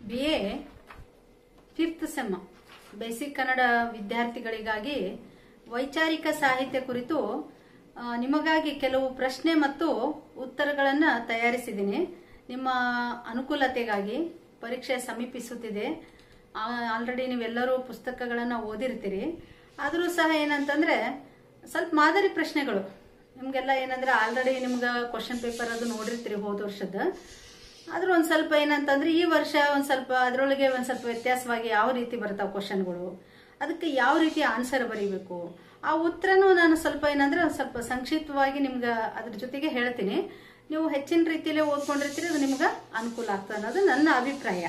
BA 5th sem basic Kannada ವಿದ್ಯಾರ್ಥಿಗಳಿಗಾಗಿ ವೈಚಾರಿಕ ಸಾಹಿತ್ಯ ಕುರಿತು ನಿಮಗಾಗಿ ಕೆಲವು ಪ್ರಶ್ನೆ ಮತ್ತು ಉತ್ತರಗಳನ್ನು ತಯಾರಿಸಿದ್ದೀನಿ. ನಿಮ್ಮ ಅನುಕೂಲತೆಗಾಗಿ ಪರೀಕ್ಷೆ ಸಮೀಪಿಸುತ್ತಿದೆ. ಆಲ್ರೆಡಿ ನೀವೆಲ್ಲರೂ ಪುಸ್ತಕಗಳನ್ನು ಓದಿರ್ತೀರಿ. ಆದರೂ ಸಹ ಏನಂತಂದ್ರೆ ಸ್ವಲ್ಪ ಮಾದರಿ ಪ್ರಶ್ನೆಗಳು ನಿಮಗೆಲ್ಲ ಏನಂದ್ರೆ ಆಲ್ರೆಡಿ ನಿಮ್ಗೆ ಕ್ವಶನ್ ಪೇಪರ್ ಅದು ನೋಡಿರ್ತೀರಿ ಹೋದ ವರ್ಷದ. ಆದ್ರೂ ಒಂದ್ ಸ್ವಲ್ಪ ಏನಂತಂದ್ರೆ ಈ ವರ್ಷ ಒಂದ್ ಸ್ವಲ್ಪ ಅದರೊಳಗೆ ಒಂದ್ ಸ್ವಲ್ಪ ವ್ಯತ್ಯಾಸವಾಗಿ ಯಾವ ರೀತಿ ಬರ್ತಾವ ಕ್ವಶನ್ಗಳು, ಅದಕ್ಕೆ ಯಾವ ರೀತಿ ಆನ್ಸರ್ ಬರೀಬೇಕು, ಆ ಉತ್ತರನೂ ನಾನು ಸ್ವಲ್ಪ ಏನಂದ್ರೆ ಒಂದ್ ಸ್ವಲ್ಪ ಸಂಕ್ಷಿಪ್ತವಾಗಿ ನಿಮ್ಗೆ ಅದ್ರ ಜೊತೆಗೆ ಹೇಳ್ತೀನಿ. ನೀವು ಹೆಚ್ಚಿನ ರೀತಿಯಲ್ಲೇ ಓದ್ಕೊಂಡಿರ್ತೀರಿ, ಅದು ನಿಮ್ಗೆ ಅನುಕೂಲ ಆಗ್ತದೆ ಅನ್ನೋದು ನನ್ನ ಅಭಿಪ್ರಾಯ.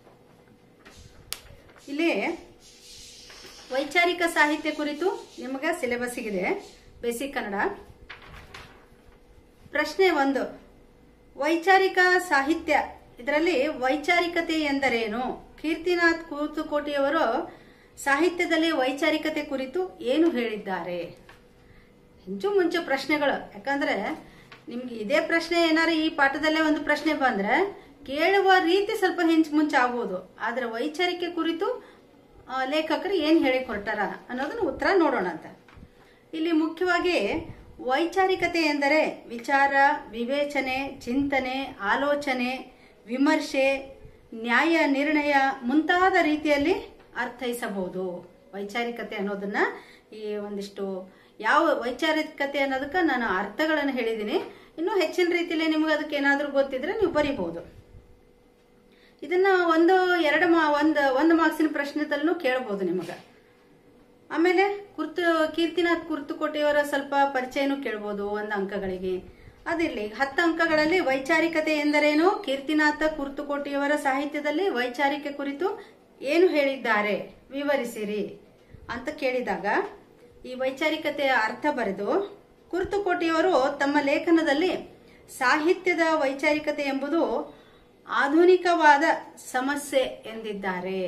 ಇಲ್ಲಿ ವೈಚಾರಿಕ ಸಾಹಿತ್ಯ ಕುರಿತು ನಿಮಗೆ ಸಿಲೆಬಸ್ ಇದೆ ಬೇಸಿಕ್ ಕನ್ನಡ. ಪ್ರಶ್ನೆ 1, ವೈಚಾರಿಕ ಸಾಹಿತ್ಯ, ಇದರಲ್ಲಿ ವೈಚಾರಿಕತೆ ಎಂದರೇನು? ಕೀರ್ತಿನಾಥ್ ಕೂರ್ತುಕೋಟಿಯವರು ಸಾಹಿತ್ಯದಲ್ಲಿ ವೈಚಾರಿಕತೆ ಕುರಿತು ಏನು ಹೇಳಿದ್ದಾರೆ? ಹೆಚ್ಚು ಮುಂಚೆ ಪ್ರಶ್ನೆಗಳು, ಯಾಕಂದ್ರೆ ನಿಮ್ಗೆ ಇದೇ ಪ್ರಶ್ನೆ ಏನಾರು ಈ ಪಾಠದಲ್ಲೇ ಒಂದು ಪ್ರಶ್ನೆ ಬಂದ್ರೆ ಕೇಳುವ ರೀತಿ ಸ್ವಲ್ಪ ಹೆಂಚು ಮುಂಚೆ ಆಗ್ಬೋದು. ಆದ್ರೆ ವೈಚಾರಿಕೆ ಕುರಿತು ಲೇಖಕರು ಏನ್ ಹೇಳಿ ಕೊಡ್ತಾರ ಅನ್ನೋದನ್ನ ಉತ್ತರ ನೋಡೋಣ ಅಂತ. ಇಲ್ಲಿ ಮುಖ್ಯವಾಗಿ ವೈಚಾರಿಕತೆ ಎಂದರೆ ವಿಚಾರ, ವಿವೇಚನೆ, ಚಿಂತನೆ, ಆಲೋಚನೆ, ವಿಮರ್ಶೆ, ನ್ಯಾಯ ನಿರ್ಣಯ ಮುಂತಾದ ರೀತಿಯಲ್ಲಿ ಅರ್ಥೈಸಬಹುದು. ವೈಚಾರಿಕತೆ ಅನ್ನೋದನ್ನ ಈ ಒಂದಿಷ್ಟು ಯಾವ ವೈಚಾರಿಕತೆ ಅನ್ನೋದಕ್ಕೆ ನಾನು ಅರ್ಥಗಳನ್ನು ಹೇಳಿದ್ದೀನಿ. ಇನ್ನು ಹೆಚ್ಚಿನ ರೀತಿಯಲ್ಲಿ ನಿಮ್ಗೆ ಅದಕ್ಕೆ ಏನಾದ್ರೂ ಗೊತ್ತಿದ್ರೆ ನೀವು ಬರೀಬಹುದು. ಇದನ್ನ ಒಂದು ಮಾರ್ಕ್ಸಿನ ಪ್ರಶ್ನೆದಲ್ಲೂ ಕೇಳಬಹುದು ನಿಮಗ. ಆಮೇಲೆ ಕೀರ್ತಿನಾಥ್ ಕೂರ್ತುಕೋಟಿಯವರ ಸ್ವಲ್ಪ ಪರಿಚಯನೂ ಕೇಳಬಹುದು 1 ಅಂಕಗಳಿಗೆ. ಅದಿರ್ಲಿ, 10 ಅಂಕಗಳಲ್ಲಿ ವೈಚಾರಿಕತೆ ಎಂದರೇನು, ಕೀರ್ತಿನಾಥ ಕೂರ್ತುಕೋಟಿಯವರ ಸಾಹಿತ್ಯದಲ್ಲಿ ವೈಚಾರಿಕೆ ಕುರಿತು ಏನು ಹೇಳಿದ್ದಾರೆ ವಿವರಿಸಿರಿ ಅಂತ ಕೇಳಿದಾಗ ಈ ವೈಚಾರಿಕತೆಯ ಅರ್ಥ ಬರೆದು ಕೂರ್ತುಕೋಟಿಯವರು ತಮ್ಮ ಲೇಖನದಲ್ಲಿ ಸಾಹಿತ್ಯದ ವೈಚಾರಿಕತೆ ಎಂಬುದು ಆಧುನಿಕವಾದ ಸಮಸ್ಯೆ ಎಂದಿದ್ದಾರೆ.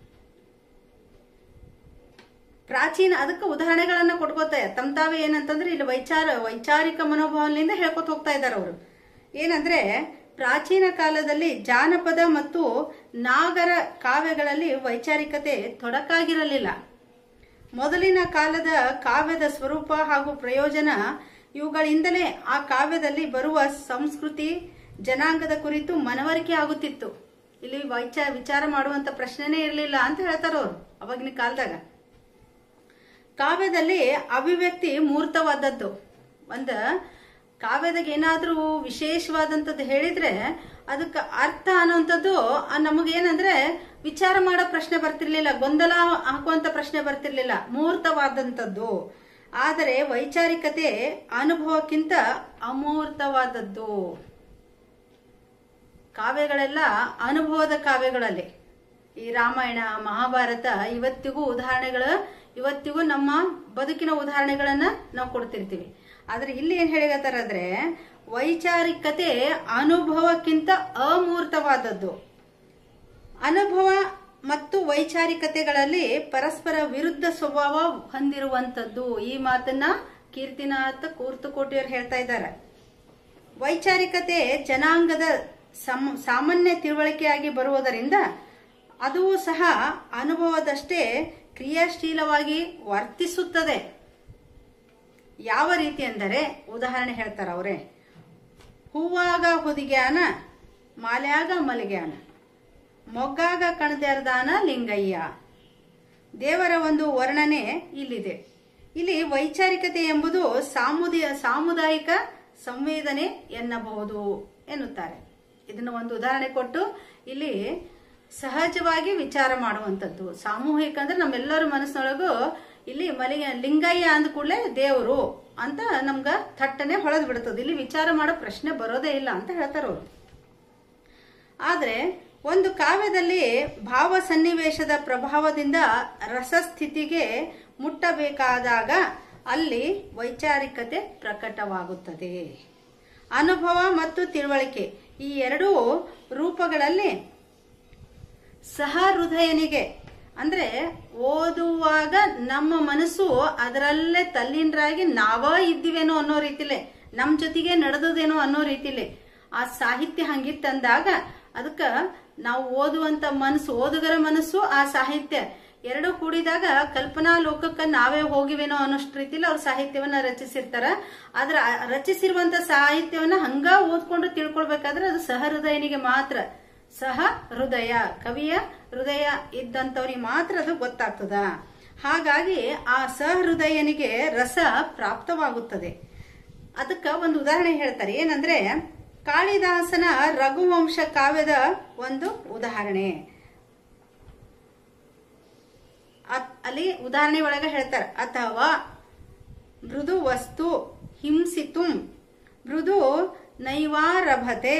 ಪ್ರಾಚೀನ, ಅದಕ್ಕೆ ಉದಾಹರಣೆಗಳನ್ನ ಕೊಟ್ಕೋತಾರೆ ತಾವೇ. ಏನಂತಂದ್ರೆ ಇಲ್ಲಿ ವೈಚಾರಿಕ ಮನೋಭಾವನೆಯಿಂದ ಹೇಳ್ಕೊತ ಹೋಗ್ತಾ ಇದ್ದಾರೆ ಅವರು. ಏನಂದ್ರೆ ಪ್ರಾಚೀನ ಕಾಲದಲ್ಲಿ ಜಾನಪದ ಮತ್ತು ನಾಗರ ಕಾವ್ಯಗಳಲ್ಲಿ ವೈಚಾರಿಕತೆ ತೊಡಕಾಗಿರಲಿಲ್ಲ. ಮೊದಲಿನ ಕಾಲದ ಕಾವ್ಯದ ಸ್ವರೂಪ ಹಾಗೂ ಪ್ರಯೋಜನ ಇವುಗಳಿಂದಲೇ ಆ ಕಾವ್ಯದಲ್ಲಿ ಬರುವ ಸಂಸ್ಕೃತಿ ಜನಾಂಗದ ಕುರಿತು ಮನವರಿಕೆ ಆಗುತ್ತಿತ್ತು. ಇಲ್ಲಿ ವಿಚಾರ ಮಾಡುವಂತ ಪ್ರಶ್ನೆನೇ ಇರಲಿಲ್ಲ ಅಂತ ಹೇಳ್ತಾರ ಅವರು ಅವಾಗಿನ ಕಾಲದಾಗ. ಕಾವ್ಯದಲ್ಲಿ ಅಭಿವ್ಯಕ್ತಿ ಮೂರ್ತವಾದದ್ದು. ಒಂದು ಕಾವ್ಯದಾಗ ಏನಾದ್ರೂ ವಿಶೇಷವಾದಂಥದ್ದು ಹೇಳಿದ್ರೆ ಅದಕ್ಕೆ ಅರ್ಥ ಅನ್ನುವಂಥದ್ದು ನಮಗೇನಂದ್ರೆ ವಿಚಾರ ಮಾಡೋ ಪ್ರಶ್ನೆ ಬರ್ತಿರ್ಲಿಲ್ಲ, ಗೊಂದಲ ಹಾಕುವಂತ ಪ್ರಶ್ನೆ ಬರ್ತಿರ್ಲಿಲ್ಲ, ಮೂರ್ತವಾದಂಥದ್ದು. ಆದರೆ ವೈಚಾರಿಕತೆ ಅನುಭವಕ್ಕಿಂತ ಅಮೂರ್ತವಾದದ್ದು. ಕಾವ್ಯಗಳೆಲ್ಲ ಅನುಭವದ ಕಾವ್ಯಗಳಲ್ಲಿ. ಈ ರಾಮಾಯಣ, ಮಹಾಭಾರತ ಇವತ್ತಿಗೂ ನಮ್ಮ ಬದುಕಿನ ಉದಾಹರಣೆಗಳನ್ನ ನಾವು ಕೊಡ್ತಿರ್ತೀವಿ. ಆದ್ರೆ ಇಲ್ಲಿ ಏನ್ ಹೇಳಿಗತ್ತಾರಂದ್ರೆ ವೈಚಾರಿಕತೆ ಅನುಭವಕ್ಕಿಂತ ಅಮೂರ್ತವಾದದ್ದು. ಅನುಭವ ಮತ್ತು ವೈಚಾರಿಕತೆಗಳಲ್ಲಿ ಪರಸ್ಪರ ವಿರುದ್ಧ ಸ್ವಭಾವ ಹೊಂದಿರುವಂತದ್ದು. ಈ ಮಾತನ್ನ ಕೀರ್ತಿನಾಥ ಕೂರ್ತುಕೋಟಿಯವರು ಹೇಳ್ತಾ ಇದ್ದಾರೆ. ವೈಚಾರಿಕತೆ ಜನಾಂಗದ ಸಾಮಾನ್ಯ ತಿಳುವಳಿಕೆಯಾಗಿ ಬರುವುದರಿಂದ ಅದು ಸಹ ಅನುಭವದಷ್ಟೇ ಕ್ರಿಯಾಶೀಲವಾಗಿ ವರ್ತಿಸುತ್ತದೆ. ಯಾವ ರೀತಿ ಅಂದರೆ ಉದಾಹರಣೆ ಹೇಳ್ತಾರ ಅವರೇ. ಹೂವಾಗ ಹುದಿಗ್ಯಾನ, ಮಾಲ್ಯಾಗ ಮಲಗ್ಯಾನ, ಮೊಗ್ಗಾಗ ಕಣದೆರ್ದಾನ ಲಿಂಗಯ್ಯ. ದೇವರ ಒಂದು ವರ್ಣನೆ ಇಲ್ಲಿದೆ. ಇಲ್ಲಿ ವೈಚಾರಿಕತೆ ಎಂಬುದು ಸಾಮುದಾಯಿಕ ಸಂವೇದನೆ ಎನ್ನಬಹುದು ಎನ್ನುತ್ತಾರೆ. ಇದನ್ನ ಒಂದು ಉದಾಹರಣೆ ಕೊಟ್ಟು ಇಲ್ಲಿ ಸಹಜವಾಗಿ ವಿಚಾರ ಮಾಡುವಂಥದ್ದು. ಸಾಮೂಹಿಕ ಅಂದ್ರೆ ನಮ್ಮೆಲ್ಲರ ಮನಸ್ಸಿನೊಳಗೂ ಇಲ್ಲಿ ಲಿಂಗಯ್ಯ ಅಂದ ಕೂಡಲೇ ದೇವರು ಅಂತ ನಮ್ಗ ಥಟ್ಟನೆ ಹೊಳೆದು ಬಿಡ್ತದೆ. ಇಲ್ಲಿ ವಿಚಾರ ಮಾಡೋ ಪ್ರಶ್ನೆ ಬರೋದೇ ಇಲ್ಲ ಅಂತ ಹೇಳ್ತಾರ ಅವರು. ಆದ್ರೆ ಒಂದು ಕಾವ್ಯದಲ್ಲಿ ಭಾವ ಸನ್ನಿವೇಶದ ಪ್ರಭಾವದಿಂದ ರಸಸ್ಥಿತಿಗೆ ಮುಟ್ಟಬೇಕಾದಾಗ ಅಲ್ಲಿ ವೈಚಾರಿಕತೆ ಪ್ರಕಟವಾಗುತ್ತದೆ. ಅನುಭವ ಮತ್ತು ತಿಳುವಳಿಕೆ ಈ ಎರಡೂ ರೂಪಗಳಲ್ಲಿ ಸಹೃದಯನಿಗೆ ಅಂದ್ರೆ ಓದುವಾಗ ನಮ್ಮ ಮನಸ್ಸು ಅದರಲ್ಲೇ ತಲ್ಲೀನರಾಗಿ ನಾವ ಇದ್ದೀವೇನೋ ಅನ್ನೋ ರೀತಿಲೇ, ನಮ್ ಜೊತೆಗೆ ನಡೆದದೇನೋ ಅನ್ನೋ ರೀತಿಲೇ ಆ ಸಾಹಿತ್ಯ ಹಂಗಿತ್ತಂದಾಗ ಅದಕ್ಕ ನಾವು ಓದುವಂತ ಮನಸ್ಸು, ಓದುಗರ ಮನಸ್ಸು, ಆ ಸಾಹಿತ್ಯ ಎರಡು ಕೂಡಿದಾಗ ಕಲ್ಪನಾ ಲೋಕಕ್ಕೆ ನಾವೇ ಹೋಗಿವೇನೋ ಅನ್ನೋಷ್ಟು ರೀತಿಲಿ ಅವ್ರು ಸಾಹಿತ್ಯವನ್ನ ರಚಿಸಿರ್ತಾರ. ಆದ್ರೆ ರಚಿಸಿರುವಂತ ಸಾಹಿತ್ಯವನ್ನ ಹಂಗ ಓದ್ಕೊಂಡು ತಿಳ್ಕೊಳ್ಬೇಕಾದ್ರೆ ಅದು ಸಹೃದಯನಿಗೆ ಮಾತ್ರ, ಸಹ ಹೃದಯ, ಕವಿಯ ಹೃದಯ ಇದ್ದಂಥವ್ರಿಗೆ ಮಾತ್ರ ಅದು ಗೊತ್ತಾಗ್ತದ. ಹಾಗಾಗಿ ಆ ಸಹೃದಯನಿಗೆ ರಸ ಪ್ರಾಪ್ತವಾಗುತ್ತದೆ. ಅದಕ್ಕ ಒಂದು ಉದಾಹರಣೆ ಹೇಳ್ತಾರೆ. ಏನಂದ್ರೆ ಕಾಳಿದಾಸನ ರಘುವಂಶ ಕಾವ್ಯದ ಒಂದು ಉದಾಹರಣೆ. ಅಲ್ಲಿ ಉದಾಹರಣೆ ಒಳಗೆ ಹೇಳ್ತಾರೆ, ಅಥವಾ ಮೃದು ವಸ್ತು ಹಿಂಸಿತುಂ ಮೃದು ನೈವಾರಭತೆ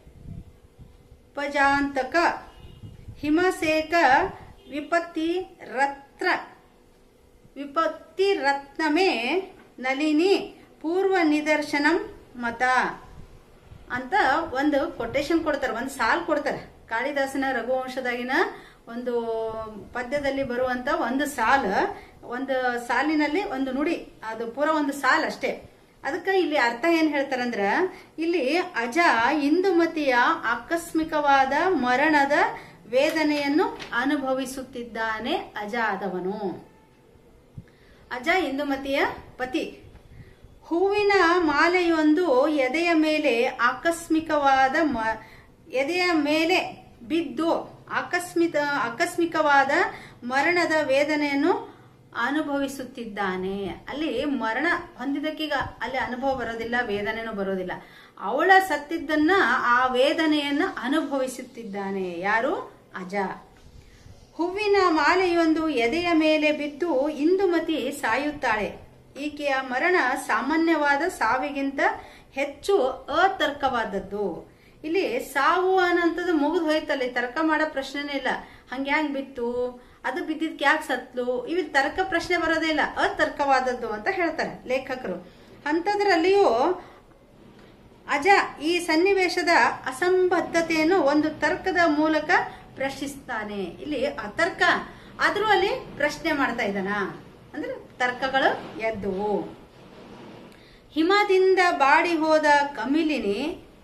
ಪಜಾಂತಕ ಹಿಮಸೇಕ ವಿಪತ್ತಿ ರತ್ನಮೇ ನಳಿನಿ ಪೂರ್ವ ನಿದರ್ಶನಂ ಮತ ಅಂತ ಒಂದು ಕೊಟೇಶನ್ ಕೊಡ್ತಾರೆ, ಒಂದು ಸಾಲ್ ಕೊಡ್ತಾರೆ. ಕಾಳಿದಾಸನ ರಘುವಂಶದಾಗಿನ ಒಂದು ಪದ್ಯದಲ್ಲಿ ಬರುವಂತ ಒಂದು ಸಾಲಿನಲ್ಲಿ ಒಂದು ನುಡಿ, ಅದು ಪೂರ ಒಂದು ಸಾಲ್ ಅಷ್ಟೇ. ಅದಕ್ಕೆ ಇಲ್ಲಿ ಅರ್ಥ ಏನ್ ಹೇಳ್ತಾರಂದ್ರ, ಇಲ್ಲಿ ಅಜ ಇಂದುಮತಿಯ ಆಕಸ್ಮಿಕವಾದ ಮರಣದ ವೇದನೆಯನ್ನು ಅನುಭವಿಸುತ್ತಿದ್ದಾನೆ ಅಜ ಆದವನು. ಅಜ ಇಂದುಮತಿಯ ಪತಿ. ಹೂವಿನ ಮಾಲೆಯೊಂದು ಎದೆಯ ಮೇಲೆ ಎದೆಯ ಮೇಲೆ ಬಿದ್ದು ಆಕಸ್ಮಿಕವಾದ ಮರಣದ ವೇದನೆಯನ್ನು ಅನುಭವಿಸುತ್ತಿದ್ದಾನೆ. ಅಲ್ಲಿ ಮರಣ ಹೊಂದಿದಕ್ಕೀಗ ಅಲ್ಲಿ ಅನುಭವ ಬರೋದಿಲ್ಲ, ವೇದನೆನೂ ಬರೋದಿಲ್ಲ. ಅವಳ ಸತ್ತಿದ್ದನ್ನ ಆ ವೇದನೆಯನ್ನ ಅನುಭವಿಸುತ್ತಿದ್ದಾನೆ. ಯಾರು? ಅಜ. ಹೂವಿನ ಮಾಲೆಯೊಂದು ಎದೆಯ ಮೇಲೆ ಬಿದ್ದು ಇಂದುಮತಿ ಸಾಯುತ್ತಾಳೆ. ಈಕೆಯ ಮರಣ ಸಾಮಾನ್ಯವಾದ ಸಾವಿಗಿಂತ ಹೆಚ್ಚು ಅತರ್ಕವಾದದ್ದು. ಇಲ್ಲಿ ಸಾವು ಅನ್ನೋಂಥದ್ದು ಮುಗಿದು ಹೋಯ್ತಲ್ಲಿ, ತರ್ಕ ಮಾಡೋ ಪ್ರಶ್ನೆನೇ ಇಲ್ಲ. ಹಂಗ್ಯಾಂಗ್ ಬಿತ್ತು, ಅದು ಬಿದ್ದಿದ್ಕೆ ಯಾಕೆ ಸತ್ಲು, ಇವ್ ತರ್ಕ ಪ್ರಶ್ನೆ ಬರೋದೇ ಇಲ್ಲ, ಅತರ್ಕವಾದದ್ದು ಅಂತ ಹೇಳ್ತಾರೆ ಲೇಖಕರು. ಅಂಥದ್ರಲ್ಲಿಯೂ ಅಜ ಈ ಸನ್ನಿವೇಶದ ಅಸಂಬದ್ಧತೆಯನ್ನು ಒಂದು ತರ್ಕದ ಮೂಲಕ ಪ್ರಶ್ನಿಸ್ತಾನೆ. ಇಲ್ಲಿ ಅತರ್ಕ ಆದ್ರೂ ಅಲ್ಲಿ ಪ್ರಶ್ನೆ ಮಾಡ್ತಾ ಇದ್ದಾನ, ಅಂದ್ರೆ ತರ್ಕಗಳು ಎದ್ದುವು. ಹಿಮದಿಂದ ಬಾಡಿ ಹೋದ ಕಮಿಲಿನಿ,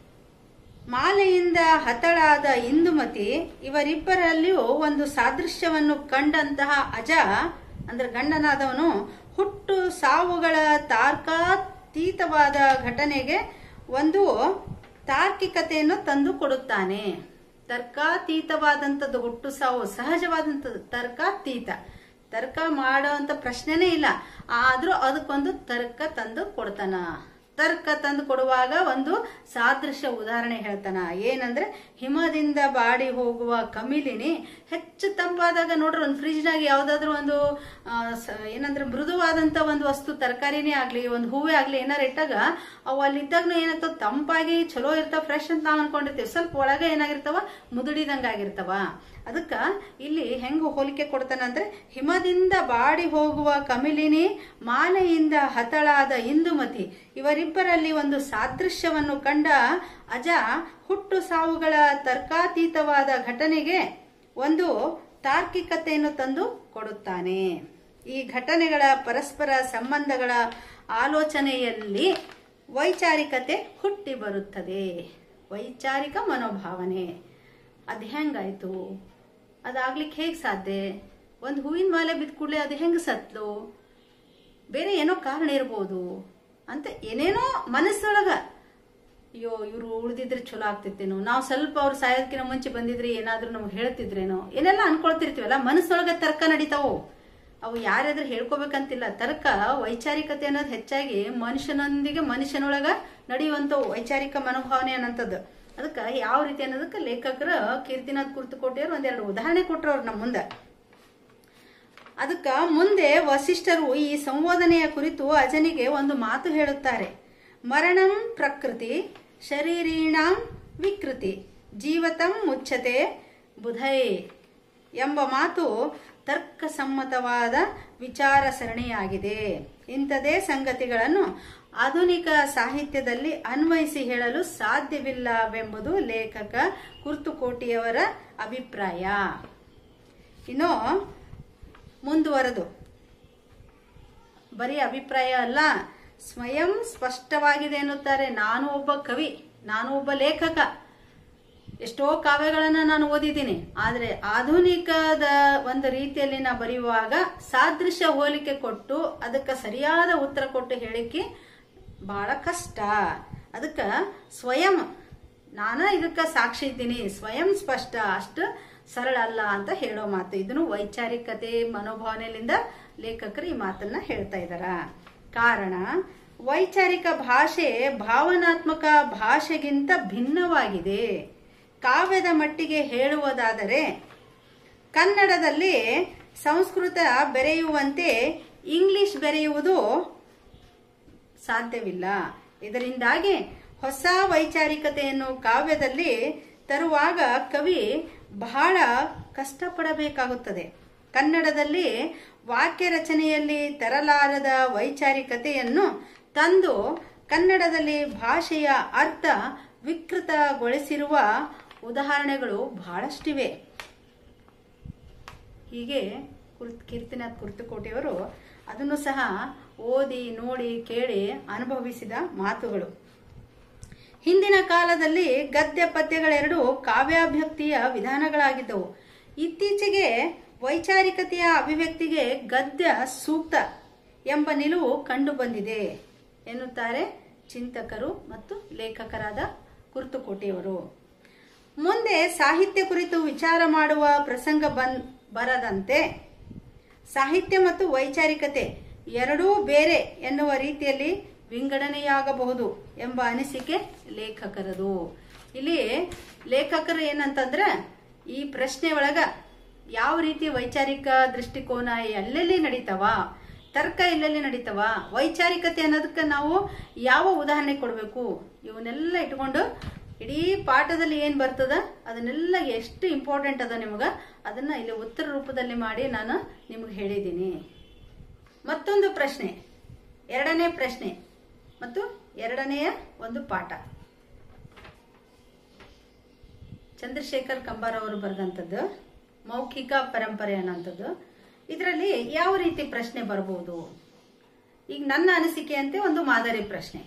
ಮಾಲೆಯಿಂದ ಹತಳಾದ ಇಂದುಮತಿ, ಇವರಿಬ್ಬರಲ್ಲಿಯೂ ಒಂದು ಸಾದೃಶ್ಯವನ್ನು ಕಂಡಂತಹ ಅಜ ಅಂದ್ರೆ ಗಂಡನಾದವನು ಹುಟ್ಟು ಸಾವುಗಳ ತಾರ್ಕಾತೀತವಾದ ಘಟನೆಗೆ ಒಂದು ತಾರ್ಕಿಕತೆಯನ್ನು ತಂದು ಕೊಡುತ್ತಾನೆ. ತರ್ಕಾತೀತವಾದಂಥದ್ದು ಹುಟ್ಟು ಸಾವು ಸಹಜವಾದಂಥದ್ದು, ತರ್ಕಾತೀತ, ತರ್ಕ ಮಾಡುವಂತ ಪ್ರಶ್ನೆನೇ ಇಲ್ಲ. ಆದ್ರೂ ಅದಕ್ಕೊಂದು ತರ್ಕ ತಂದು ಕೊಡ್ತಾನ. ತರ್ಕ ತಂದು ಕೊಡುವಾಗ ಒಂದು ಸಾದೃಶ್ಯ ಉದಾಹರಣೆ ಹೇಳ್ತಾನ. ಏನಂದ್ರೆ ಹಿಮದಿಂದ ಬಾಡಿ ಹೋಗುವ ಕಮಿಲಿನಿ, ಹೆಚ್ಚು ತಂಪಾದಾಗ ನೋಡ್ರಿ ಒಂದು ಫ್ರಿಜ್ನಾಗ ಯಾವ್ದಾದ್ರು ಒಂದು ಏನಂದ್ರೆ ಮೃದುವಾದಂತ ಒಂದು ವಸ್ತು, ತರಕಾರಿನೇ ಆಗ್ಲಿ ಒಂದು ಹೂವೇ ಆಗ್ಲಿ ಏನಾರು ಇಟ್ಟಾಗ ಅವು ಅಲ್ಲಿದ್ದಾಗನು ಏನಾಗ್ತಾವ, ತಂಪಾಗಿ ಚಲೋ ಇರ್ತಾವ, ಫ್ರೆಶ್ ಅಂತ ನಾವು ಅನ್ಕೊಂಡಿರ್ತೀವಿ. ಸ್ವಲ್ಪ ಒಳಗೆ ಏನಾಗಿರ್ತಾವ, ಮುದುಡಿದಂಗ ಆಗಿರ್ತಾವ. ಅದಕ್ಕ ಇಲ್ಲಿ ಹೆಂಗ ಹೋಲಿಕೆ ಕೊಡ್ತಾನ ಅಂದ್ರೆ, ಹಿಮದಿಂದ ಬಾಡಿ ಹೋಗುವ ಕಮಿಲಿನಿ, ಮಾಲೆಯಿಂದ ಹತಳಾದ ಇಂದುಮತಿ, ಇವರಿಬ್ಬರಲ್ಲಿ ಒಂದು ಸಾದೃಶ್ಯವನ್ನು ಕಂಡ ಅಜ ಹುಟ್ಟು ಸಾವುಗಳ ತರ್ಕಾತೀತವಾದ ಘಟನೆಗೆ ಒಂದು ತಾರ್ಕಿಕತೆಯನ್ನು ತಂದು ಕೊಡುತ್ತಾನೆ. ಈ ಘಟನೆಗಳ ಪರಸ್ಪರ ಸಂಬಂಧಗಳ ಆಲೋಚನೆಯಲ್ಲಿ ವೈಚಾರಿಕತೆ ಹುಟ್ಟಿ ಬರುತ್ತದೆ. ವೈಚಾರಿಕ ಮನೋಭಾವನೆ ಅದು ಹೆಂಗಾಯ್ತು, ಅದಾಗ್ಲಿಕ್ಕೆ ಹೇಗ್ ಸಾಧ್ಯ, ಒಂದು ಹೂವಿನ ಮಾಲೆ ಬಿದ್ದ ಕೂಡಲೇ ಅದು ಹೆಂಗ್ ಸತ್ಲು, ಬೇರೆ ಏನೋ ಕಾರಣ ಇರ್ಬೋದು ಅಂತ ಏನೇನೋ ಮನಸ್ಸೊಳಗ, ಅಯ್ಯೋ ಇವ್ರು ಉಳಿದಿದ್ರೆ ಚಲೋ ಆಗ್ತಿತ್ತೇನೋ, ನಾವು ಸ್ವಲ್ಪ ಅವ್ರು ಸಾಯೋದಕ್ಕಿಂತ ಮುಂಚೆ ಬಂದಿದ್ರೆ ಏನಾದ್ರೂ ನಮ್ಗೆ ಹೇಳ್ತಿದ್ರೇನೋ, ಏನೆಲ್ಲ ಅನ್ಕೊಳ್ತಿರ್ತೀವಲ್ಲ, ಮನಸ್ಸೊಳಗ ತರ್ಕ ನಡೀತಾವು. ಅವು ಯಾರಾದ್ರೂ ಹೇಳ್ಕೋಬೇಕಂತಿಲ್ಲ. ತರ್ಕ ವೈಚಾರಿಕತೆ ಅನ್ನೋದು ಹೆಚ್ಚಾಗಿ ಮನುಷ್ಯನೊಂದಿಗೆ ಮನುಷ್ಯನೊಳಗ ನಡೆಯುವಂತ ವೈಚಾರಿಕ ಮನೋಭಾವನೆ ಅನ್ನೋಂಥದ್ದು. ಅದಕ್ಕೆ ಯಾವ ರೀತಿ ಅನ್ನೋದಕ್ಕೆ ಲೇಖಕರ ಕೀರ್ತಿನಾಥ್ ಕುರ್ತಕೋಟಿಯವರು ಒಂದೆರಡು ಉದಾಹರಣೆ ಕೊಟ್ಟರು ಅವ್ರು ನಮ್ಮ ಮುಂದೆ. ಅದಕ್ಕ ಮುಂದೆ ವಸಿಷ್ಠರು ಈ ಸಂಬೋಧನೆಯ ಕುರಿತು ಅಜನಿಗೆ ಒಂದು ಮಾತು ಹೇಳುತ್ತಾರೆ. ಮರಣಂ ಪ್ರಕೃತಿ ಶರೀರೀಣಾಂ ವಿಕೃತಿ ಜೀವತಂ ಮುಚ್ಚತೆ ಬುಧೈ ಎಂಬ ಮಾತು ತರ್ಕಸಮ್ಮತವಾದ ವಿಚಾರ ಸರಣಿಯಾಗಿದೆ. ಇಂಥದೇ ಸಂಗತಿಗಳನ್ನು ಆಧುನಿಕ ಸಾಹಿತ್ಯದಲ್ಲಿ ಅನ್ವಯಿಸಿ ಹೇಳಲು ಸಾಧ್ಯವಿಲ್ಲವೆಂಬುದು ಲೇಖಕ ಕುರ್ತಕೋಟಿಯವರ ಅಭಿಪ್ರಾಯ. ಇನ್ನು ಮುಂದುವರೆದು ಬರೀ ಅಭಿಪ್ರಾಯ ಅಲ್ಲ, ಸ್ವಯಂ ಸ್ಪಷ್ಟವಾಗಿದೆ ಎನ್ನುತ್ತಾರೆ. ನಾನು ಒಬ್ಬ ಕವಿ, ನಾನು ಒಬ್ಬ ಲೇಖಕ, ಎಷ್ಟೋ ಕಾವ್ಯಗಳನ್ನ ನಾನು ಓದಿದ್ದೀನಿ. ಆದ್ರೆ ಆಧುನಿಕದ ಒಂದು ರೀತಿಯಲ್ಲಿ ನಾ ಬರೆಯುವಾಗ ಸಾದೃಶ್ಯ ಹೋಲಿಕೆ ಕೊಟ್ಟು ಅದಕ್ಕೆ ಸರಿಯಾದ ಉತ್ತರ ಕೊಟ್ಟು ಹೇಳಿಕೆ ಬಹಳ ಕಷ್ಟ. ಅದಕ್ಕ ಸ್ವಯಂ ನಾನ ಇದಕ್ಕ ಸಾಕ್ಷಿ ಇದ್ದೀನಿ, ಸ್ವಯಂ ಸ್ಪಷ್ಟ, ಅಷ್ಟು ಸರಳ ಅಲ್ಲ ಅಂತ ಹೇಳೋ ಮಾತು. ಇದನ್ನು ವೈಚಾರಿಕತೆ ಮನೋಭಾವನೆಯಿಂದ ಲೇಖಕರು ಈ ಮಾತನ್ನ ಹೇಳ್ತಾ ಇದ್ದಾರ. ಕಾರಣ, ವೈಚಾರಿಕ ಭಾಷೆ ಭಾವನಾತ್ಮಕ ಭಾಷೆಗಿಂತ ಭಿನ್ನವಾಗಿದೆ. ಕಾವ್ಯದ ಮಟ್ಟಿಗೆ ಹೇಳುವುದಾದರೆ ಕನ್ನಡದಲ್ಲಿ ಸಂಸ್ಕೃತ ಬೆರೆಯುವಂತೆ ಇಂಗ್ಲಿಷ್ ಬೆರೆಯುವುದು ಸಾಧ್ಯವಿಲ್ಲ. ಇದರಿಂದಾಗಿ ಹೊಸ ವೈಚಾರಿಕತೆಯನ್ನು ಕಾವ್ಯದಲ್ಲಿ ತರುವಾಗ ಕವಿ ಬಹಳ ಕಷ್ಟಪಡಬೇಕಾಗುತ್ತದೆ. ಕನ್ನಡದಲ್ಲಿ ವಾಕ್ಯ ರಚನೆಯಲ್ಲಿ ತರಲಾರದ ವೈಚಾರಿಕತೆಯನ್ನು ತಂದು ಕನ್ನಡದಲ್ಲಿ ಭಾಷೆಯ ಅರ್ಥ ವಿಕೃತಗೊಳಿಸಿರುವ ಉದಾಹರಣೆಗಳು ಬಹಳಷ್ಟಿವೆ. ಹೀಗೆ ಕೀರ್ತಿನಾಥ್ ಕುರ್ತಕೋಟಿಯವರು ಅದನ್ನು ಸಹ ಓದಿ ನೋಡಿ ಕೇಳಿ ಅನುಭವಿಸಿದ ಮಾತುಗಳು. ಹಿಂದಿನ ಕಾಲದಲ್ಲಿ ಗದ್ಯ ಪದ್ಯಗಳೆರಡು ಕಾವ್ಯಾಭಿವ್ಯಕ್ತಿಯ ವಿಧಾನಗಳಾಗಿದ್ದವು. ಇತ್ತೀಚೆಗೆ ವೈಚಾರಿಕತೆಯ ಅಭಿವ್ಯಕ್ತಿಗೆ ಗದ್ಯ ಸೂಕ್ತ ಎಂಬ ನಿಲುವು ಕಂಡು ಬಂದಿದೆ ಎನ್ನುತ್ತಾರೆ ಚಿಂತಕರು ಮತ್ತು ಲೇಖಕರಾದ ಕುರ್ತಕೋಟಿಯವರು. ಮುಂದೆ ಸಾಹಿತ್ಯ ಕುರಿತು ವಿಚಾರ ಮಾಡುವ ಪ್ರಸಂಗ ಬರದಂತೆ ಸಾಹಿತ್ಯ ಮತ್ತು ವೈಚಾರಿಕತೆ ಎರಡೂ ಬೇರೆ ಎನ್ನುವ ರೀತಿಯಲ್ಲಿ ವಿಂಗಡಣೆಯಾಗಬಹುದು ಎಂಬ ಅನಿಸಿಕೆ ಲೇಖಕರದು. ಇಲ್ಲಿ ಲೇಖಕರು ಏನಂತಂದ್ರೆ, ಈ ಪ್ರಶ್ನೆ ಒಳಗ ಯಾವ ರೀತಿ ವೈಚಾರಿಕ ದೃಷ್ಟಿಕೋನ ಎಲ್ಲೆಲ್ಲಿ ನಡೀತಾವ, ತರ್ಕ ಎಲ್ಲೆಲ್ಲಿ ನಡೀತಾವ, ವೈಚಾರಿಕತೆ ಅನ್ನೋದಕ್ಕೆ ನಾವು ಯಾವ ಉದಾಹರಣೆ ಕೊಡಬೇಕು, ಇವನ್ನೆಲ್ಲ ಇಟ್ಕೊಂಡು ಇಡೀ ಪಾಠದಲ್ಲಿ ಏನ್ ಬರ್ತದ ಅದನ್ನೆಲ್ಲ ಎಷ್ಟು ಇಂಪಾರ್ಟೆಂಟ್ ಅದ ನಿಮಗ ಅದನ್ನ ಇಲ್ಲಿ ಉತ್ತರ ರೂಪದಲ್ಲಿ ಮಾಡಿ ನಾನು ನಿಮ್ಗೆ ಹೇಳಿದ್ದೀನಿ. ಮತ್ತೊಂದು ಪ್ರಶ್ನೆ, ಎರಡನೇ ಪ್ರಶ್ನೆ ಮತ್ತು ಎರಡನೆಯ ಒಂದು ಪಾಠ. ಚಂದ್ರಶೇಖರ್ ಕಂಬಾರ್ ಅವರು ಬರೆದಂಥದ್ದು ಮೌಖಿಕ ಪರಂಪರೆ ಅನ್ನೋಂಥದ್ದು. ಇದರಲ್ಲಿ ಯಾವ ರೀತಿ ಪ್ರಶ್ನೆ ಬರಬಹುದು? ಈಗ ನನ್ನ ಅನಿಸಿಕೆಯಂತೆ ಒಂದು ಮಾದರಿ ಪ್ರಶ್ನೆ.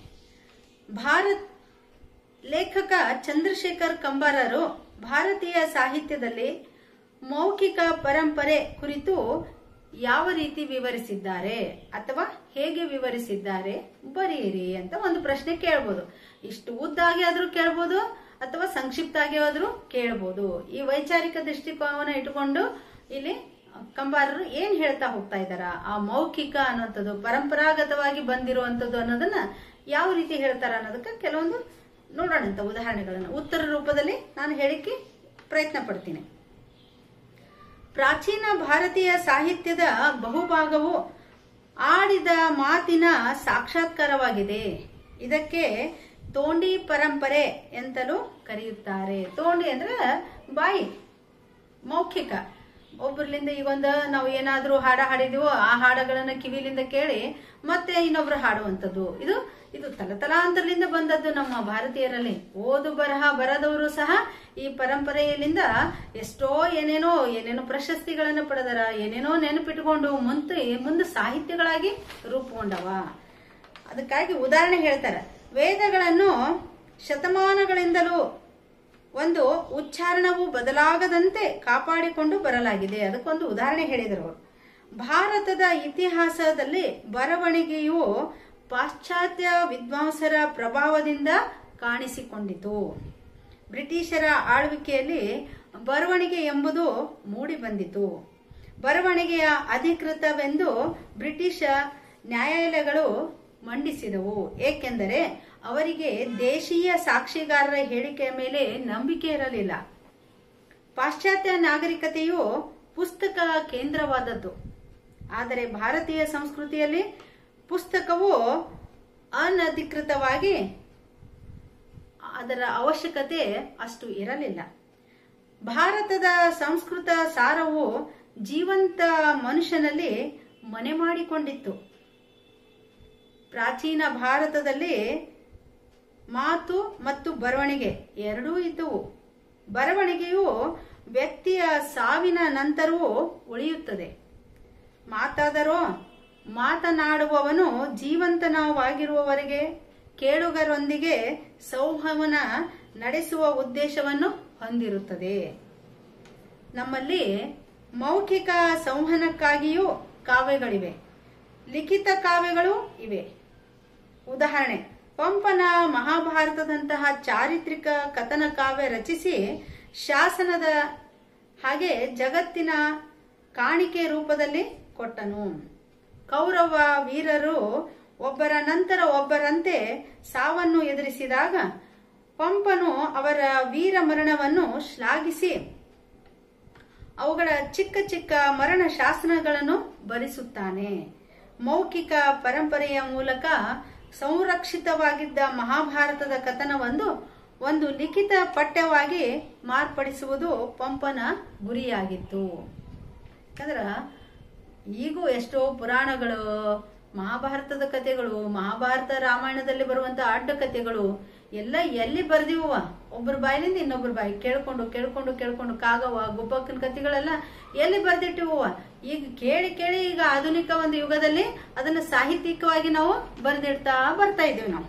ಲೇಖಕ ಚಂದ್ರಶೇಖರ್ ಕಂಬಾರರು ಭಾರತೀಯ ಸಾಹಿತ್ಯದಲ್ಲಿ ಮೌಖಿಕ ಪರಂಪರೆ ಕುರಿತು ಯಾವ ರೀತಿ ವಿವರಿಸಿದ್ದಾರೆ ಅಥವಾ ಹೇಗೆ ವಿವರಿಸಿದ್ದಾರೆ ಬರೆಯಿರಿ ಅಂತ ಒಂದು ಪ್ರಶ್ನೆ ಕೇಳಬಹುದು. ಇಷ್ಟು ಉದ್ದಾಗಿ ಆದ್ರೂ ಕೇಳಬಹುದು ಅಥವಾ ಸಂಕ್ಷಿಪ್ತ ಆಗಿ ಆದ್ರೂ ಕೇಳಬಹುದು. ಈ ವೈಚಾರಿಕ ದೃಷ್ಟಿಕೋನ ಇಟ್ಟುಕೊಂಡು ಇಲ್ಲಿ ಕಂಬಾರರು ಏನ್ ಹೇಳ್ತಾ ಹೋಗ್ತಾ ಇದ್ದಾರ, ಆ ಮೌಖಿಕ ಅನ್ನುವಂಥದ್ದು ಪರಂಪರಾಗತವಾಗಿ ಬಂದಿರುವಂತದ್ದು ಅನ್ನೋದನ್ನ ಯಾವ ರೀತಿ ಹೇಳ್ತಾರ ಅನ್ನೋದಕ್ಕೆ ಕೆಲವೊಂದು ನೋಡೋಣಂತ ಉದಾಹರಣೆಗಳನ್ನು ಉತ್ತರ ರೂಪದಲ್ಲಿ ನಾನು ಹೇಳಿಕೆ ಪ್ರಯತ್ನ ಪಡ್ತೀನಿ. ಪ್ರಾಚೀನ ಭಾರತೀಯ ಸಾಹಿತ್ಯದ ಬಹುಭಾಗವು ಆಡಿದ ಮಾತಿನ ಸಾಕ್ಷಾತ್ಕಾರವಾಗಿದೆ. ಇದಕ್ಕೆ ತೋಂಡಿ ಪರಂಪರೆ ಎಂತಲೂ ಕರೆಯುತ್ತಾರೆ. ತೋಂಡಿ ಅಂದ್ರೆ ಬಾಯಿ, ಮೌಖಿಕ. ಒಬ್ಬರಿಂದ ಈಗೊಂದು ನಾವು ಏನಾದ್ರೂ ಹಾಡ ಹಾಡಿದೀವೋ ಆ ಹಾಡಗಳನ್ನ ಕಿವಿಲಿಂದ ಕೇಳಿ ಮತ್ತೆ ಇನ್ನೊಬ್ರು ಹಾಡುವಂಥದ್ದು. ಇದು ತಲತಲಾಂತರದಿಂದ ಬಂದದ್ದು ನಮ್ಮ ಭಾರತೀಯರಲ್ಲಿ. ಓದು ಬರಹ ಬರದವರು ಸಹ ಈ ಪರಂಪರೆಯಲ್ಲಿಂದ ಎಷ್ಟೋ ಏನೇನೋ ಪ್ರಶಸ್ತಿಗಳನ್ನು ಪಡೆದರ, ಏನೇನೋ ನೆನಪಿಟ್ಕೊಂಡು ಮುಂದೆ ಸಾಹಿತ್ಯಗಳಾಗಿ ರೂಪುಗೊಂಡವ. ಅದಕ್ಕಾಗಿ ಉದಾಹರಣೆ ಹೇಳ್ತಾರೆ. ವೇದಗಳನ್ನು ಶತಮಾನಗಳಿಂದಲೂ ಒಂದು ಉಚ್ಚಾರಣವು ಬದಲಾಗದಂತೆ ಕಾಪಾಡಿಕೊಂಡು ಬರಲಾಗಿದೆ. ಅದಕ್ಕೊಂದು ಉದಾಹರಣೆ ಹೇಳಿದರು. ಭಾರತದ ಇತಿಹಾಸದಲ್ಲಿ ಬರವಣಿಗೆಯು ಪಾಶ್ಚಾತ್ಯ ವಿದ್ವಾಂಸರ ಪ್ರಭಾವದಿಂದ ಕಾಣಿಸಿಕೊಂಡಿತು. ಬ್ರಿಟಿಷರ ಆಳ್ವಿಕೆಯಲ್ಲಿ ಬರವಣಿಗೆ ಎಂಬುದು ಮೂಡಿ ಬಂದಿತು. ಬರವಣಿಗೆಯ ಅಧಿಕೃತವೆಂದು ಬ್ರಿಟಿಷ್ ನ್ಯಾಯಾಲಯಗಳು ಮಂಡಿಸಿದವು. ಏಕೆಂದರೆ ಅವರಿಗೆ ದೇಶೀಯ ಸಾಕ್ಷಿಗಾರರ ಹೇಳಿಕೆಯ ಮೇಲೆ ನಂಬಿಕೆ ಇರಲಿಲ್ಲ. ಪಾಶ್ಚಾತ್ಯ ನಾಗರಿಕತೆಯು ಪುಸ್ತಕ ಕೇಂದ್ರವಾದದ್ದು. ಆದರೆ ಭಾರತೀಯ ಸಂಸ್ಕೃತಿಯಲ್ಲಿ ಪುಸ್ತಕವು ಅನಧಿಕೃತವಾಗಿ ಅದರ ಅವಶ್ಯಕತೆ ಅಷ್ಟು ಇರಲಿಲ್ಲ. ಭಾರತದ ಸಂಸ್ಕೃತ ಸಾರವು ಜೀವಂತ ಮನುಷ್ಯನಲ್ಲಿ ಮನೆ ಮಾಡಿಕೊಂಡಿತ್ತು. ಪ್ರಾಚೀನ ಭಾರತದಲ್ಲಿ ಮಾತು ಮತ್ತು ಬರವಣಿಗೆ ಎರಡೂ ಇದ್ದವು. ಬರವಣಿಗೆಯು ವ್ಯಕ್ತಿಯ ಸಾವಿನ ನಂತರವೂ ಉಳಿಯುತ್ತದೆ. ಮಾತನಾಡುವವನು ಜೀವಂತನವಾಗಿರುವವರೆಗೆ ಕೇಳುಗರೊಂದಿಗೆ ಸಂವಹನ ನಡೆಸುವ ಉದ್ದೇಶವನ್ನು ಹೊಂದಿರುತ್ತದೆ. ನಮ್ಮಲ್ಲಿ ಮೌಖಿಕ ಸಂವಹನಕ್ಕಾಗಿಯೂ ಕಾವ್ಯಗಳಿವೆ, ಲಿಖಿತ ಕಾವ್ಯಗಳು ಇವೆ. ಉದಾಹರಣೆ, ಪಂಪನ ಮಹಾಭಾರತದಂತಹ ಚಾರಿತ್ರಿಕ ಕಥನ ಕಾವ್ಯ ರಚಿಸಿ ಶಾಸನದ ಹಾಗೆ ಜಗತ್ತಿನ ಕಾಣಿಕೆ ರೂಪದಲ್ಲಿ ಕೊಟ್ಟನು. ಕೌರವ ವೀರರು ಒಬ್ಬರ ನಂತರ ಒಬ್ಬರಂತೆ ಸಾವನ್ನು ಎದುರಿಸಿದಾಗ ಪಂಪನು ಅವರ ವೀರ ಮರಣವನ್ನು ಶ್ಲಾಘಿಸಿ ಅವುಗಳ ಚಿಕ್ಕ ಚಿಕ್ಕ ಮರಣ ಶಾಸನಗಳನ್ನು ಬರೆಸುತ್ತಾನೆ. ಮೌಖಿಕ ಪರಂಪರೆಯ ಮೂಲಕ ಸಂರಕ್ಷಿತವಾಗಿದ್ದ ಮಹಾಭಾರತದ ಕಥನವೊಂದು ಒಂದು ಲಿಖಿತ ಪಠ್ಯವಾಗಿ ಮಾರ್ಪಡಿಸುವುದು ಪಂಪನ ಗುರಿಯಾಗಿತ್ತು. ಯಾಕಂದ್ರ ಈಗೂ ಎಷ್ಟೋ ಪುರಾಣಗಳು, ಮಹಾಭಾರತದ ಕಥೆಗಳು, ಮಹಾಭಾರತ ರಾಮಾಯಣದಲ್ಲಿ ಬರುವಂತ ಅಡ್ಡ ಕಥೆಗಳು ಎಲ್ಲ ಎಲ್ಲಿ ಬರ್ದಿವ, ಒಬ್ಬರ ಬಾಯಿಲಿಂದ ಇನ್ನೊಬ್ಬರ ಬಾಯಿ ಕೇಳ್ಕೊಂಡು ಕೇಳ್ಕೊಂಡು ಕೇಳ್ಕೊಂಡು ಕಾಗವ ಗುಬ್ಬಕ್ಕನ ಕಥೆಗಳೆಲ್ಲ ಎಲ್ಲಿ ಬರ್ದಿಟ್ಟಿವ. ಈಗ ಕೇಳಿ ಕೇಳಿ ಈಗ ಆಧುನಿಕ ಒಂದು ಯುಗದಲ್ಲಿ ಅದನ್ನ ಸಾಹಿತ್ಯಿಕವಾಗಿ ನಾವು ಬರ್ದಿಡ್ತಾ ಬರ್ತಾ ಇದ್ದೀವಿ. ನಾವು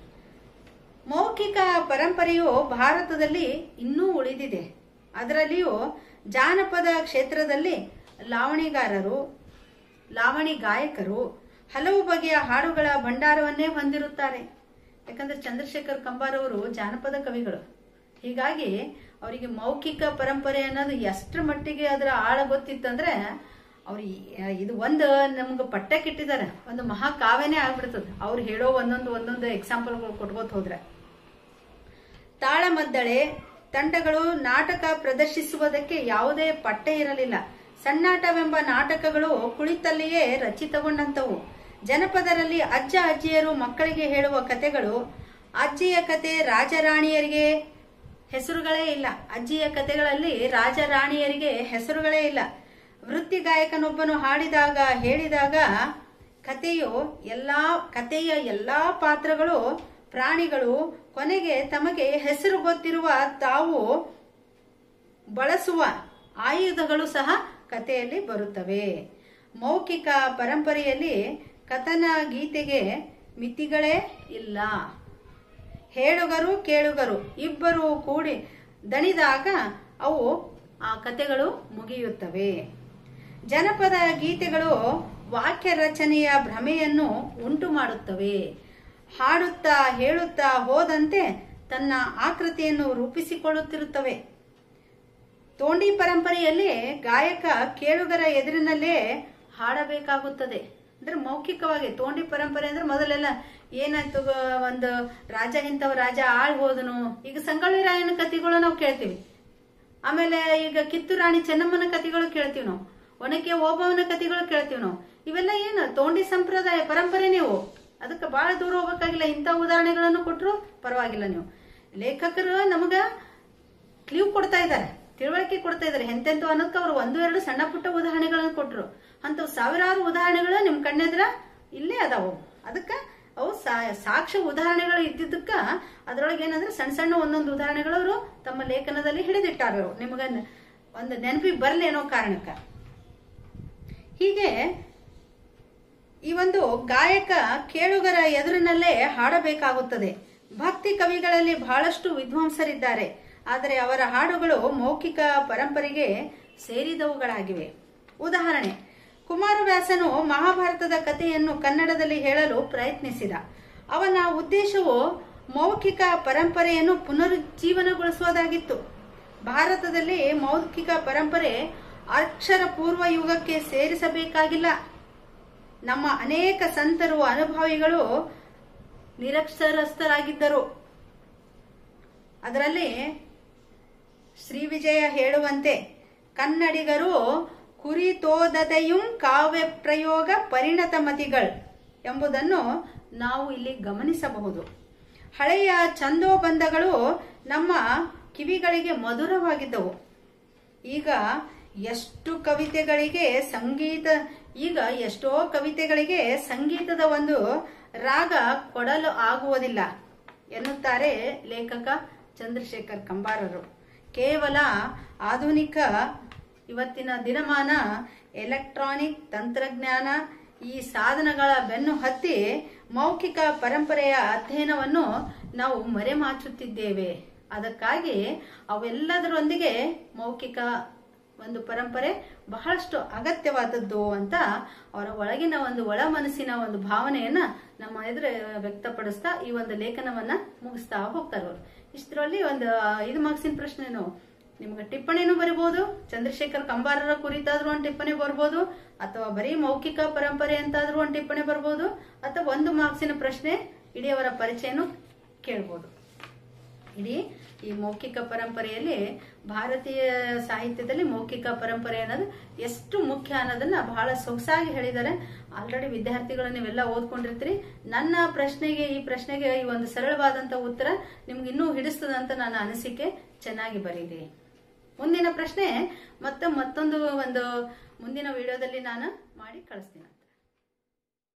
ಮೌಖಿಕ ಪರಂಪರೆಯು ಭಾರತದಲ್ಲಿ ಇನ್ನೂ ಉಳಿದಿದೆ. ಅದರಲ್ಲಿಯೂ ಜಾನಪದ ಕ್ಷೇತ್ರದಲ್ಲಿ ಲಾವಣಿಗಾರರು, ಲಾವಣಿ ಗಾಯಕರು ಹಲವು ಬಗೆಯ ಹಾಡುಗಳ ಭಂಡಾರವನ್ನೇ ಹೊಂದಿರುತ್ತಾರೆ. ಯಾಕಂದ್ರೆ ಚಂದ್ರಶೇಖರ್ ಕಂಬಾರ್ ಅವರು ಜಾನಪದ ಕವಿಗಳು. ಹೀಗಾಗಿ ಅವರಿಗೆ ಮೌಖಿಕ ಪರಂಪರೆ ಅನ್ನೋದು ಎಷ್ಟರ ಮಟ್ಟಿಗೆ ಅದರ ಆಳ ಗೊತ್ತಿತ್ತಂದ್ರೆ ಅವ್ರು ಇದು ಒಂದು ನಮ್ಗೆ ಪಠ್ಯಕ್ಕಿಟ್ಟಿದ್ದಾರೆ, ಒಂದು ಮಹಾಕಾವ್ಯನೇ ಆಗ್ಬಿಡ್ತದೆ. ಅವ್ರು ಹೇಳೋ ಒಂದೊಂದು ಎಕ್ಸಾಂಪಲ್ಗಳು ಕೊಟ್ಕೋತ ಹೋದ್ರೆ. ತಾಳಮದ್ದಳೆ ತಂಡಗಳು ನಾಟಕ ಪ್ರದರ್ಶಿಸುವುದಕ್ಕೆ ಯಾವುದೇ ಪಠ್ಯ ಇರಲಿಲ್ಲ. ಸಣ್ಣಾಟವೆಂಬ ನಾಟಕಗಳು ಕುಳಿತಲ್ಲಿಯೇ ರಚಿತಗೊಂಡಂತವು. ಜನಪದರಲ್ಲಿ ಅಜ್ಜ ಅಜ್ಜಿಯರು ಮಕ್ಕಳಿಗೆ ಹೇಳುವ ಕಥೆಗಳು, ಅಜ್ಜಿಯ ಕತೆ ರಾಜರಾಣಿಯರಿಗೆ ಹೆಸರುಗಳೇ ಇಲ್ಲ. ಅಜ್ಜಿಯ ಕಥೆಗಳಲ್ಲಿ ರಾಜರಾಣಿಯರಿಗೆ ಹೆಸರುಗಳೇ ಇಲ್ಲ. ವೃತ್ತಿ ಗಾಯಕನೊಬ್ಬನು ಹಾಡಿದಾಗ ಹೇಳಿದಾಗ ಕಥೆಯ ಎಲ್ಲಾ ಪಾತ್ರಗಳು ಪ್ರಾಣಿಗಳು ಕೊನೆಗೆ ತಮಗೆ ಹೆಸರು ಗೊತ್ತಿರುವ ತಾವು ಬಳಸುವ ಆಯುಧಗಳು ಸಹ ಕಥೆಯಲ್ಲಿ ಬರುತ್ತವೆ. ಮೌಖಿಕ ಪರಂಪರೆಯಲ್ಲಿ ಕಥನ ಗೀತೆಗೆ ಮಿತಿಗಳೇ ಇಲ್ಲ. ಹೇಳುಗರು ಕೇಳುಗರು ಇಬ್ಬರು ಕೂಡಿ ದಣಿದಾಗ ಅವು ಆ ಕಥೆಗಳು ಮುಗಿಯುತ್ತವೆ. ಜನಪದ ಗೀತೆಗಳು ವಾಕ್ಯ ರಚನೆಯ ಭ್ರಮೆಯನ್ನು ಉಂಟು ಮಾಡುತ್ತವೆ. ಹಾಡುತ್ತಾ ಹೇಳುತ್ತಾ ಹೋದಂತೆ ತನ್ನ ಆಕೃತಿಯನ್ನು ರೂಪಿಸಿಕೊಳ್ಳುತ್ತಿರುತ್ತವೆ. ತೋಂಡಿ ಪರಂಪರೆಯಲ್ಲಿ ಗಾಯಕ ಕೇಳುಗರ ಎದುರಿನಲ್ಲೇ ಹಾಡಬೇಕಾಗುತ್ತದೆ. ಅಂದ್ರೆ ಮೌಖಿಕವಾಗಿ ತೋಂಡಿ ಪರಂಪರೆ ಅಂದ್ರೆ ಮೊದಲೆಲ್ಲ ಏನಾಯ್ತು, ಒಂದು ರಾಜ ಇಂಥವ ರಾಜ ಆಳ್ ಹೋದನು. ಈಗ ಸಂಗೊಳ್ಳಿ ರಾಯನ ಕಥೆಗಳು ನಾವು ಕೇಳ್ತೀವಿ. ಆಮೇಲೆ ಈಗ ಕಿತ್ತೂರು ರಾಣಿ ಚೆನ್ನಮ್ಮನ ಕಥೆಗಳು ಕೇಳ್ತೀವಿ ನಾವು. ಒನಕೆ ಓಬವ್ವನ ಕಥೆಗಳು ಕೇಳ್ತೀವಿ ನಾವು. ಇವೆಲ್ಲ ಏನು ತೋಂಡಿ ಸಂಪ್ರದಾಯ ಪರಂಪರೆ. ನೀವು ಅದಕ್ಕೆ ಬಹಳ ದೂರ ಹೋಗ್ಬೇಕಾಗಿಲ್ಲ. ಇಂಥ ಉದಾಹರಣೆಗಳನ್ನು ಕೊಟ್ಟರು ಪರವಾಗಿಲ್ಲ. ನೀವು ಲೇಖಕರು ನಮಗ ಕ್ಲೀವ್ ಕೊಡ್ತಾ ಇದ್ದಾರೆ, ತಿಳುವಳಿಕೆ ಕೊಡ್ತಾ ಇದ್ದಾರೆ. ಎಂತೆಂತ ಅನ್ನೋದಕ್ಕೆ ಅವರು 1-2 ಸಣ್ಣ ಪುಟ್ಟ ಉದಾಹರಣೆಗಳನ್ನು ಕೊಟ್ಟರು. ಅಂತ ಸಾವಿರಾರು ಉದಾಹರಣೆಗಳು ನಿಮ್ ಕಣ್ಣೆದ್ರ ಇಲ್ಲೇ ಅದಾವು. ಅದಕ್ಕ ಅವು ಸಾಕ್ಷ್ಯ ಉದಾಹರಣೆಗಳು ಇದ್ದಿದ್ದಕ್ಕ ಅದ್ರೊಳಗೆ ಏನಂದ್ರೆ ಸಣ್ಣ ಸಣ್ಣ ಒಂದೊಂದು ಉದಾಹರಣೆಗಳು ಅವರು ತಮ್ಮ ಲೇಖನದಲ್ಲಿ ಹಿಡಿದಿಟ್ಟಾರ. ನಿಮಗ ಒಂದು ನೆನಪಿಗೆ ಬರಲಿ ಅನ್ನೋ ಕಾರಣಕ್ಕ. ಹೀಗೆ ಈ ಒಂದು ಗಾಯಕ ಕೇಳುಗರ ಎದುರಿನಲ್ಲೇ ಹಾಡಬೇಕಾಗುತ್ತದೆ. ಭಕ್ತಿ ಕವಿಗಳಲ್ಲಿ ಬಹಳಷ್ಟು ವಿದ್ವಾಂಸರಿದ್ದಾರೆ. ಆದರೆ ಅವರ ಹಾಡುಗಳು ಮೌಖಿಕ ಪರಂಪರೆಗೆ ಸೇರಿದವುಗಳಾಗಿವೆ. ಉದಾಹರಣೆ, ಕುಮಾರವ್ಯಾಸನು ಮಹಾಭಾರತದ ಕಥೆಯನ್ನು ಕನ್ನಡದಲ್ಲಿ ಹೇಳಲು ಪ್ರಯತ್ನಿಸಿದ. ಅವನ ಉದ್ದೇಶವು ಮೌಖಿಕ ಪರಂಪರೆಯನ್ನು ಪುನರುಜ್ಜೀವನಗೊಳಿಸುವುದಾಗಿತ್ತು. ಭಾರತದಲ್ಲಿ ಮೌಖಿಕ ಪರಂಪರೆ ಅಕ್ಷರ ಪೂರ್ವ ಯುಗಕ್ಕೆ ಸೇರಿಸಬೇಕಾಗಿಲ್ಲ. ನಮ್ಮ ಅನೇಕ ಸಂತರು ಅನುಭವಿಗಳು ನಿರಕ್ಷರಸ್ಥರಾಗಿದ್ದರು. ಅದರಲ್ಲಿ ಶ್ರೀ ವಿಜಯ ಹೇಳುವಂತೆ ಕನ್ನಡಿಗರು ಕುರಿತೋದದೆಯುಂ ಕಾವ್ಯ ಪ್ರಯೋಗ ಪರಿಣತ ಮತಿಗಳ್ ಎಂಬುದನ್ನು ನಾವು ಇಲ್ಲಿ ಗಮನಿಸಬಹುದು. ಹಳೆಯ ಛಂದೋಬಂಧಗಳು ನಮ್ಮ ಕಿವಿಗಳಿಗೆ ಮಧುರವಾಗಿದ್ದವು. ಈಗ ಎಷ್ಟೋ ಕವಿತೆಗಳಿಗೆ ಸಂಗೀತದ ಒಂದು ರಾಗ ಕೊಡಲು ಆಗುವುದಿಲ್ಲ ಎನ್ನುತ್ತಾರೆ ಲೇಖಕ ಚಂದ್ರಶೇಖರ್ ಕಂಬಾರರು. ಕೇವಲ ಆಧುನಿಕ ಇವತ್ತಿನ ದಿನಮಾನ ಎಲೆಕ್ಟ್ರಾನಿಕ್ ತಂತ್ರಜ್ಞಾನ ಈ ಸಾಧನಗಳ ಬೆನ್ನು ಹತ್ತಿ ಮೌಖಿಕ ಪರಂಪರೆಯ ಅಧ್ಯಯನವನ್ನು ನಾವು ಮರೆಮಾಚುತ್ತಿದ್ದೇವೆ. ಅದಕ್ಕಾಗಿ ಅವೆಲ್ಲದರೊಂದಿಗೆ ಮೌಖಿಕ ಒಂದು ಪರಂಪರೆ ಬಹಳಷ್ಟು ಅಗತ್ಯವಾದದ್ದು ಅಂತ ಅವರ ಒಳಗಿನ ಒಂದು ಒಳ ಮನಸ್ಸಿನ ಒಂದು ಭಾವನೆಯನ್ನ ನಮ್ಮ ಎದುರು ವ್ಯಕ್ತಪಡಿಸ್ತಾ ಈ ಒಂದು ಲೇಖನವನ್ನ ಮುಗಿಸ್ತಾ ಹೋಗ್ತಾರೆ ಅವರು. ಇಷ್ಟರಲ್ಲಿ ಒಂದು 5 ಮಾರ್ಕ್ಸಿನ ಪ್ರಶ್ನೆನು ನಿಮ್ಗೆ ಟಿಪ್ಪಣಿನೂ ಬರಿಬಹುದು, ಚಂದ್ರಶೇಖರ್ ಕಂಬಾರರ ಕುರಿತಾದ್ರೂ ಒಂದು ಟಿಪ್ಪಣಿ ಬರ್ಬೋದು, ಅಥವಾ ಬರೀ ಮೌಖಿಕ ಪರಂಪರೆ ಅಂತಾದ್ರೂ ಒಂದು ಟಿಪ್ಪಣಿ ಬರ್ಬೋದು, ಅಥವಾ 1 ಮಾರ್ಕ್ಸಿನ ಪ್ರಶ್ನೆ ಇಡೀ ಅವರ ಪರಿಚಯನು ಕೇಳ್ಬೋದು. ಇಡೀ ಈ ಮೌಖಿಕ ಪರಂಪರೆಯಲ್ಲಿ ಭಾರತೀಯ ಸಾಹಿತ್ಯದಲ್ಲಿ ಮೌಖಿಕ ಪರಂಪರೆ ಅನ್ನೋದು ಎಷ್ಟು ಮುಖ್ಯ ಅನ್ನೋದನ್ನ ಬಹಳ ಸೊಗಸಾಗಿ ಹೇಳಿದ್ದಾರೆ. ಆಲ್ರೆಡಿ ವಿದ್ಯಾರ್ಥಿಗಳು ನೀವೆಲ್ಲ ಓದ್ಕೊಂಡಿರ್ತೀರಿ. ನನ್ನ ಪ್ರಶ್ನೆಗೆ ಈ ಒಂದು ಸರಳವಾದಂತ ಉತ್ತರ ನಿಮ್ಗೆ ಇನ್ನೂ ಹಿಡಿಸ್ತದಂತ ನನ್ನ ಅನಿಸಿಕೆ. ಚೆನ್ನಾಗಿ ಬರೀರಿ. ಮುಂದಿನ ಪ್ರಶ್ನೆ ಮತ್ತೊಂದು ಮುಂದಿನ ವಿಡಿಯೋದಲ್ಲಿ ನಾನು ಮಾಡಿ ಕಳಿಸ್ತೀನಿ.